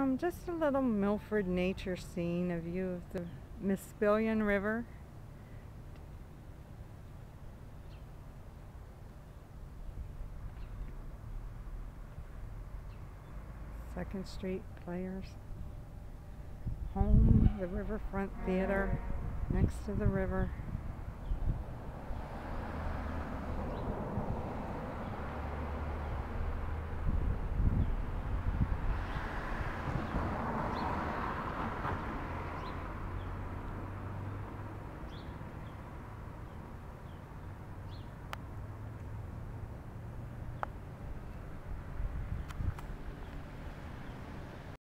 Just a little Milford nature scene, a view of the Mispillion River. Second Street Players. Home, the Riverfront Theater, next to the river.